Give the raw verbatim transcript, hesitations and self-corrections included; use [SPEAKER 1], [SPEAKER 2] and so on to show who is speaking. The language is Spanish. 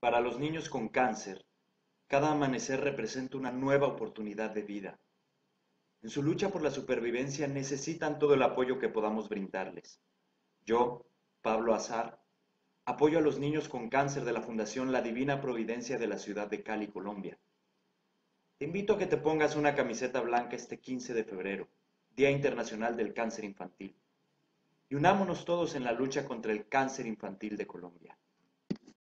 [SPEAKER 1] Para los niños con cáncer, cada amanecer representa una nueva oportunidad de vida. En su lucha por la supervivencia necesitan todo el apoyo que podamos brindarles. Yo, Pablo Azar, apoyo a los niños con cáncer de la Fundación La Divina Providencia de la ciudad de Cali, Colombia. Te invito a que te pongas una camiseta blanca este quince de febrero, Día Internacional del Cáncer Infantil, y unámonos todos en la lucha contra el cáncer infantil de Colombia.